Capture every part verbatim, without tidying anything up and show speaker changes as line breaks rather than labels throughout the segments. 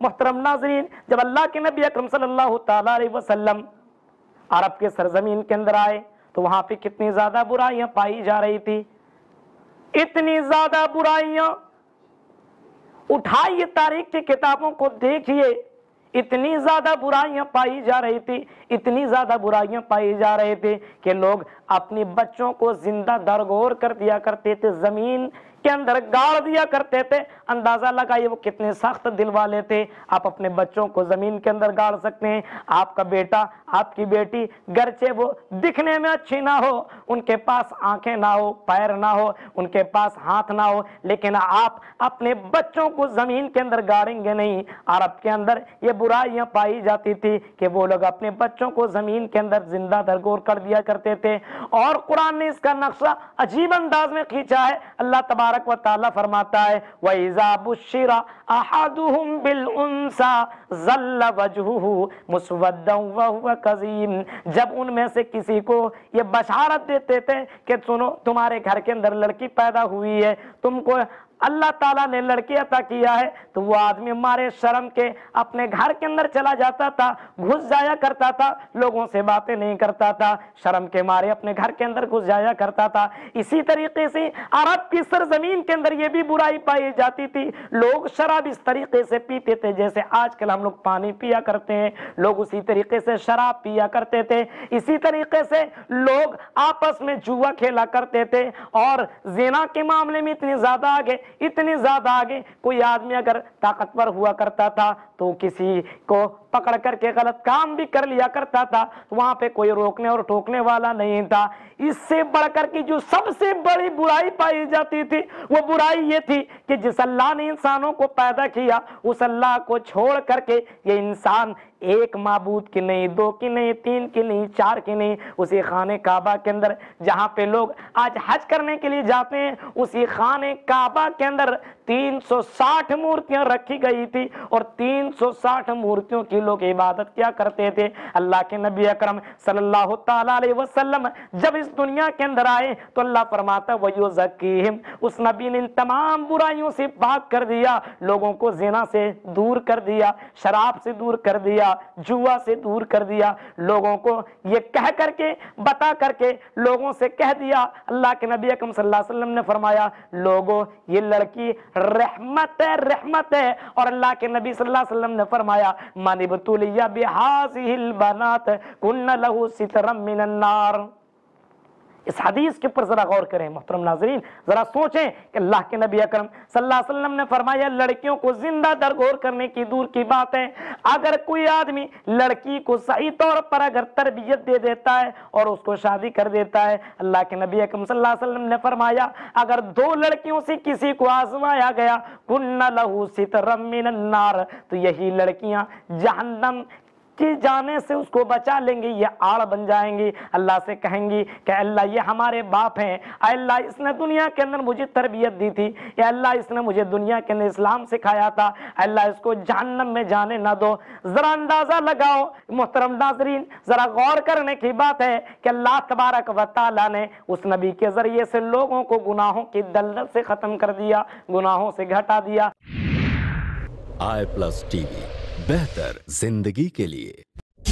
मोहतरम नाज़रीन, जब अल्लाह के नबी अकरम सल्लल्लाहु ताला अलैहि वसल्लम अरब के सरजमीन के अंदर आए तो वहां पे कितनी ज्यादा बुराइयां पाई जा रही थी, इतनी ज्यादा बुराइयां, उठाइए तारीख की किताबों को देखिए, इतनी ज्यादा बुराइयां पाई जा रही थी, इतनी ज्यादा बुराइयां पाई जा रहे थे कि लोग अपने बच्चों को जिंदा दरगोर कर दिया करते थे, जमीन के अंदर गाड़ दिया करते थे। अंदाजा लगाइए वो कितने सख्त दिल वाले थे। आप अपने बच्चों को जमीन के अंदर गाड़ सकते हैं। आपका बेटा, आपकी बेटी, गरचे वो दिखने में अच्छी ना हो, उनके पास आंखें ना हो, पैर ना हो, उनके पास हाथ ना हो, लेकिन आप अपने बच्चों को जमीन के अंदर गाड़ेंगे नहीं। अरब के अंदर ये बुराइयां पाई जाती थी कि वो लोग अपने बच्चों को जमीन के अंदर जिंदा दरगोर कर दिया करते थे। और कुरान ने इसका नक्शा अजीब अंदाज में खींचा है। अल्लाह तबारक व तआला फरमाता है, व इज़ा बुश्शिरा अहदुहुम बिल उन्सा ज़ल्ल वजहुहु मुस्वद्दन व हुवा कज़ीम। जब उनमें से किसी को ये बशारत देते थे कि सुनो तुम्हारे घर के अंदर लड़की पैदा हुई है, तुमको अल्लाह ताला ने लड़की अता किया है, तो वो आदमी मारे शर्म के अपने घर के अंदर चला जाता था, घुस जाया करता था, लोगों से बातें नहीं करता था, शर्म के मारे अपने घर के अंदर घुस जाया करता था। इसी तरीके से अरब की सरजमीन के अंदर ये भी बुराई पाई जाती थी। लोग शराब इस तरीके से पीते थे जैसे आजकल हम लोग पानी पिया करते हैं, लोग उसी तरीके से शराब पिया करते थे। इसी तरीके से लोग आपस में जुआ खेला करते थे और ज़िना के मामले में इतनी ज्यादा आगे इतनी ज्यादा आगे कोई आदमी अगर ताकतवर हुआ करता था तो किसी को पकड़ करके गलत काम भी कर लिया करता था, तो वहां पे कोई रोकने और टोकने वाला नहीं था। इससे बढ़कर की जो सबसे बड़ी बुराई पाई जाती थी वो बुराई ये थी कि जिस अल्लाह ने इंसानों को पैदा किया उस अल्लाह को छोड़ करके ये इंसान एक माबूद की नहीं, दो की नहीं, तीन की नहीं, चार की नहीं, उसी खाने काबा के अंदर जहां पे लोग आज हज करने के लिए जाते हैं, उसी खाने काबा के अंदर तीन सौ साठ मूर्तियां रखी गई थी और तीन सौ साठ मूर्तियों की लोग इबादत क्या करते थे। अल्लाह के नबी अकरम सल्लल्लाहु ताला अलैहि वसल्लम जब इस दुनिया के अंदर आए तो अल्लाह फरमाता वयुज़क्कीहिम, उस नबी ने इन तमाम बुराइयों से पाक कर दिया, लोगों को ज़िना से दूर कर दिया, शराब से दूर कर दिया, जुआ से दूर कर दिया, लोगों को ये कह करके बता करके लोगों से कह दिया। अल्लाह के नबी अकरम सल्लल्लाहु अलैहि वसल्लम ने फरमाया लोगों ये लड़की रहमत है, रहमत है। और अल्लाह के नबी सल्लल्लाहु अलैहि वसल्लम ने फरमाया मनिबतुलिया बिहाज़िहिल बनात कुन्न लहू सितरम मिनन नार। इस हदीस के ऊपर जरा गौर करें मोहतरम नाज़रीन, जरा सोचें कि अल्लाह के नबी अकरम सल्लल्लाहु अलैहि वसल्लम ने फरमाया लड़कियों को जिंदा दरगोर करने की दूर की बात है, अगर कोई आदमी लड़की को सही तौर पर अगर तरबियत दे देता है और उसको शादी कर देता है, अल्लाह के नबी अकरम सल्लल्लाहु अलैहि वसल्लम ने फरमाया अगर दो लड़कियों से किसी को आजमाया गया कुन्ना लहू सितरम मिनन नार, तो यही लड़कियां जहन्नम कि जाने से उसको बचा लेंगे, ये आड़ बन जाएंगी। अल्लाह से कहेंगी कि अल्लाह ये हमारे बाप हैं, अल्लाह इसने दुनिया के अंदर मुझे तरबियत दी थी, या अल्लाह इसने मुझे दुनिया के अंदर इस्लाम सिखाया था, अल्लाह इसको जहन्नम में जाने ना दो। जरा अंदाजा लगाओ मोहतरम नाज़रीन, जरा गौर करने की बात है कि अल्लाह तबारक व तआला ने उस नबी के जरिए से लोगों को गुनाहों की दलदल से खत्म कर दिया, गुनाहों से घटा दिया।
आई प्लस टीवी, बेहतर जिंदगी के लिए।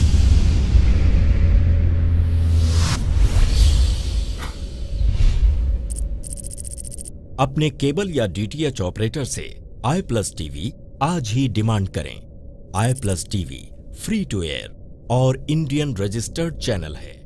अपने केबल या डीटीएच ऑपरेटर से आई प्लस टीवी आज ही डिमांड करें। I plus TV free to air और इंडियन रजिस्टर्ड चैनल है।